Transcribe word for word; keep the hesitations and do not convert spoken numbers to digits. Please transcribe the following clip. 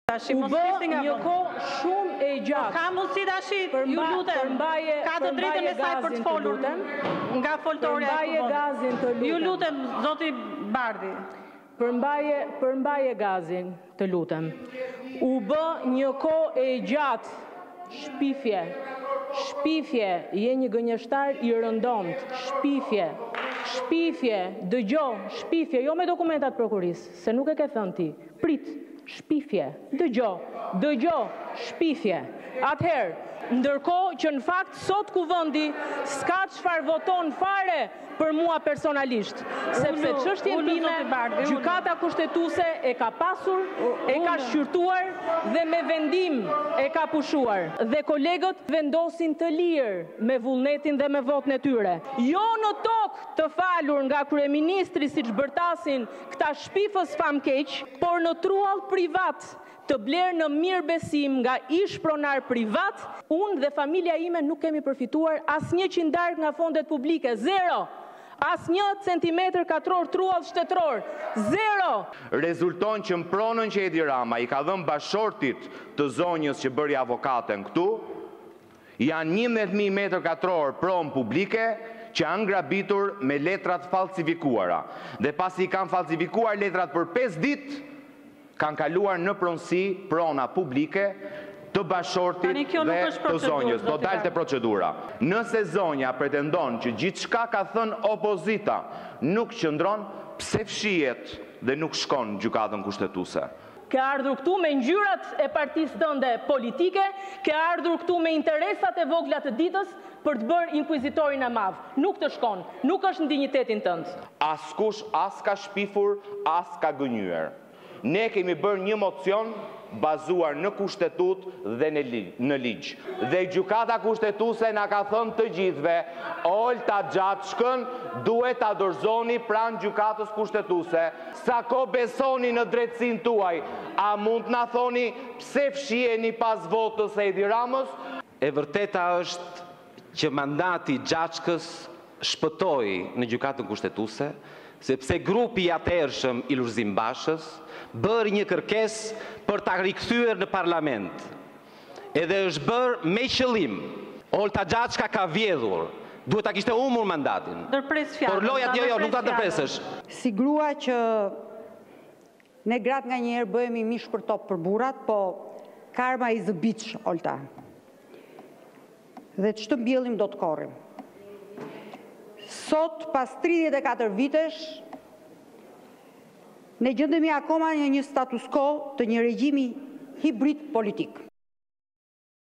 U bë një kohë shumë e gjatë. Ka mundësi tash, ju lutem. Ka të drejtën e saj për të folur nga foltorja e Përmbaje gazin të lutem. Ju lutem, zoti Bardhi. Përmbaje, përmbaje gazin të lutem. U bë një kohë e gjatë. Shpifje. Shpifje, je një gënjeshtar i rëndomt. Shpifje. Shpifje, dëgjo, shpifje, jo me dokumentat prokurisë, se nuk e ke thënë ti. Prit. Shpifje, dëgjo, dëgjo, shpifje. Atëherë, ndërkohë që në fakt sot kuvendi s'ka çfarë voton fare për mua personalisht, sepse çështjen time gjykata kushtetuese e ka pasur, e ka shqyrtuar dhe me vendim e ka pushuar. Dhe kolegët vendosin të lirë me vullnetin dhe me votën e tyre. Jo në tokë të falur nga kryeministri siç bërtasin këta shpifës famkeq, por në truall privat të blerë në mirë besim nga ish pronar privat, unë dhe familja ime nuk kemi përfituar asnjë qindark nga fondet publike, zero. Asnjë centimetër katror truall shtetëror, zero. Rezulton që në pronën që Edi Rama i ka dhënë bashortit të zonjës që bëri avokaten këtu, janë njëmbëdhjetë mijë metër katror pronë publike që janë ngrabitur me letrat falsifikuara. Dhe pasi i kanë falsifikuar letrat për pesë ditë, kanë kaluar në pronësi prona publike të bashortit dhe të zonjës. Do dalte procedura. Nëse zonja pretendon që gjithçka ka thënë opozita nuk qëndron, pse fshihet dhe nuk shkon në gjykatën kushtetuese? Ke ardhur këtu me ngjyrat e partisë tënde politike, ke ardhur këtu me interesat e vogla të ditës për të bërë inkuizitorin e madh. Nuk të shkon, nuk është në dinjitetin tënd. Askush as ka shpifur, as ka gënyer. Ne kemi bërë një mocion bazuar në kushtetut dhe në ligj. Dhe gjykata kushtetuese na ka thënë të gjithëve, Olta Gjatshkën duhet ta dorëzoni pranë gjykatës kushtetuese. Sa ko besoni në drejtësinë tuaj, a mund na thoni pse fshiheni pas votës së Edi Ramës? E vërteta është që mandati Gjatshkës shpëtoi në gjykatën kushtetuese, sepse grupi i atëhershëm i Lulzim Bashës bëri një kërkesë për ta rikthyer në parlament. Edhe është bërë me qëllim. Olta Gjatshka ka vjedhur. Duhet ta kishte humbur mandatin. Ndërpres fjalën. Por lojat jo, jo, nuk ta ndërpresësh. Si grua që ne gratë nganjëherë bëhemi mish për top për burrat, po karma is a bitch, Olta. Dhe ç'të mbjellim do të korrim. Sot, pas tridhjetë e katër vitesh, ne gjendemi akoma në një status quo të një regjimi hibrid politik.